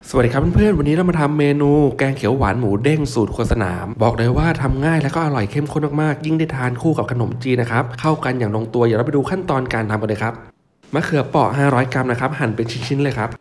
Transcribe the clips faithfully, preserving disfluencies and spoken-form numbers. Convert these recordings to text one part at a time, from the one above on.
สวัสดีครับเพื่อนๆวันนี้เรามาทำเมนูแกงเขียวหวานหมูเด้งสูตรโฆษณาบอกเลยว่าทำง่ายและก็อร่อยเข้มข้นมากๆยิ่งได้ทานคู่กับขนมจีนนะครับเข้ากันอย่างลงตัวเดี๋ยวเราไปดูขั้นตอนการทำกันเลยครับมะเขือเปราะห้าร้อยกรัมนะครับหั่นเป็นชิ้นๆเลยครับ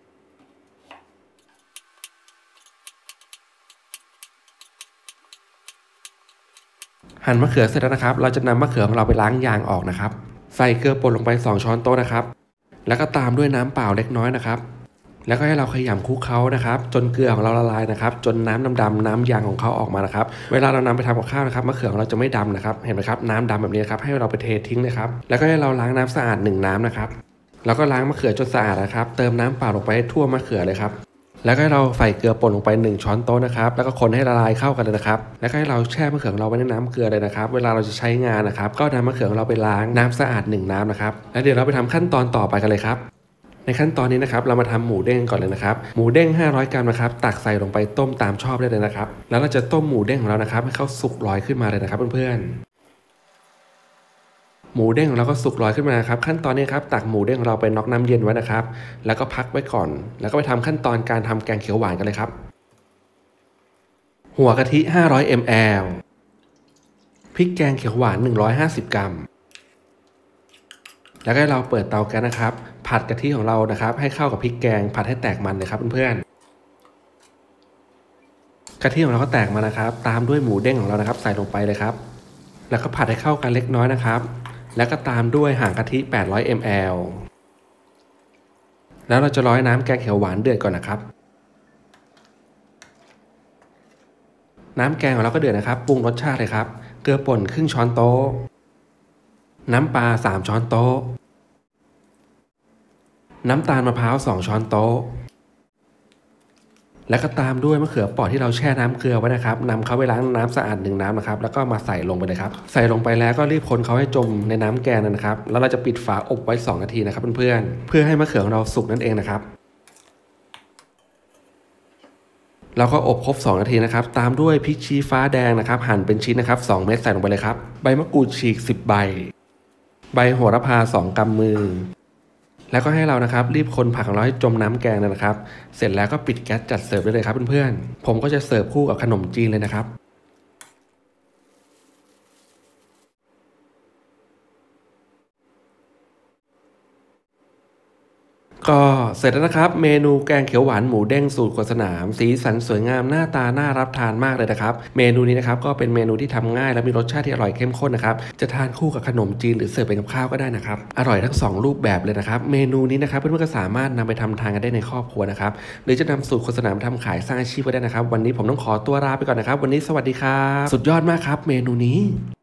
หั่นมะเขือเสร็จแล้วนะครับเราจะนำมะเขือของเราไปล้างยางออกนะครับใส่เกลือป่นลงไปสองช้อนโต๊ะนะครับแล้วก็ตามด้วยน้ำเปล่าเล็กน้อยนะครับแล้วก็ให้เราขยำคลุกเคล้านะครับจนเกลือของเราละลายนะครับจนน้ำดำๆน้ำยางของเขาออกมานะครับเวลาเรานำไปทำกับข้าวนะครับมะเขือของเราจะไม่ดำนะครับเห็นไหมครับน้ำดำแบบนี้ครับให้เราไปเททิ้งเลยครับแล้วก็ให้เราล้างน้ำสะอาดหนึ่งน้ำนะครับแล้วก็ล้างมะเขือจนสะอาดนะครับเติมน้ำเปล่าลงไปให้ทั่วมะเขือเลยครับแล้วก็ให้เราใส่เกลือป่นลงไปหนึ่งช้อนโต๊ะนะครับแล้วก็คนให้ละลายเข้ากันเลยนะครับแล้วก็ให้เราแช่มะเขือของเราไว้ในน้ำเกลือเลยนะครับเวลาเราจะใช้งานนะครับก็นำมะเขือของเราไปล้างน้ำสะอาดหนึ่งน้ำนะครับแล้วเดี๋ยวเราไปทำขั้นตอนต่อไปกันเลยครับในขั้นตอนนี้นะครับเรามาทำหมูเด้งก่อนเลยนะครับหมูเด้งห้าร้อยกรัมนะครับตักใส่ลงไปต้มตามชอบได้เลยนะครับแล้วเราจะต้มหมูเด้งของเรานะครับให้เขาสุกลอยขึ้นมาเลยนะครับเพื่อนๆหมูเด้งของเราก็สุกลอยขึ้นมาครับขั้นตอนนี้ครับตักหมูเด้งของเราไปน็อกน้ำเย็นไว้นะครับแล้วก็พักไว้ก่อนแล้วก็ไปทำขั้นตอนการทำแกงเขียวหวานกันเลยครับหัวกะทิห้าร้อยมิลลิลิตรพริกแกงเขียวหวานหนึ่งร้อยห้าสิบกรัมแล้วก็เราเปิดเตาแก๊สนะครับผัดกะทิของเรานะครับให้เข้ากับพริกแกงผัดให้แตกมันเลยครับเพื่อนๆกะทิของเราก็แตกมานะครับตามด้วยหมูเด้งของเรานะครับใส่ลงไปเลยครับแล้วก็ผัดให้เข้ากันเล็กน้อยนะครับแล้วก็ตามด้วยหางกะทิแปดร้อยมิลลิลิตรแล้วเราจะรอให้น้ำแกงเขียวหวานเดือดก่อนนะครับน้ำแกงของเราก็เดือดนะครับปรุงรสชาติเลยครับเกลือป่นครึ่งช้อนโต๊ะน้ำปลาสามช้อนโต๊ะน้ำตาลมะพร้าวสองช้อนโต๊ะแล้วก็ตามด้วยมะเขือเปราะที่เราแช่น้ำเกลือไว้นะครับนำเขาไปล้างน้ำสะอาดหนึ่งน้ำนะครับแล้วก็มาใส่ลงไปเลยครับใส่ลงไปแล้วก็รีบคนเขาให้จมในน้ำแกงนะครับแล้วเราจะปิดฝาอบไว้สองนาทีนะครับเพื่อนๆเพื่อให้มะเขือของเราสุกนั่นเองนะครับเราก็อบครบสองนาทีนะครับตามด้วยพริกชี้ฟ้าแดงนะครับหั่นเป็นชิ้นนะครับสองเม็ดใส่ลงไปเลยครับใบมะกรูดฉีกสิบใบใบโหระพาสองกำมือแล้วก็ให้เรานะครับรีบคนผักของเราให้จมน้ำแกงนะครับเสร็จแล้วก็ปิดแก๊สจัดเสิร์ฟได้เลยครับเพื่อนๆผมก็จะเสิร์ฟคู่กับขนมจีนเลยนะครับก็เสร็จแล้วนะครับเมนูแกงเขียวหวานหมูเด้งสูตรครัวสนามสีสันสวยงามหน้าตาน่ารับทานมากเลยนะครับเมนูนี้นะครับก็เป็นเมนูที่ทำง่ายและมีรสชาติที่อร่อยเข้มข้นนะครับจะทานคู่กับขนมจีนหรือเสิร์ฟเป็นกับข้าวก็ได้นะครับอร่อยทั้งสองรูปแบบเลยนะครับเมนูนี้นะครับเพื่อนๆก็สามารถนำไปทำทานกันได้ในครอบครัวนะครับหรือจะนำสูตรโฆษณาทำขายสร้างอาชีพก็ได้นะครับวันนี้ผมต้องขอตัวลาไปก่อนนะครับวันนี้สวัสดีครับสุดยอดมากครับเมนูนี้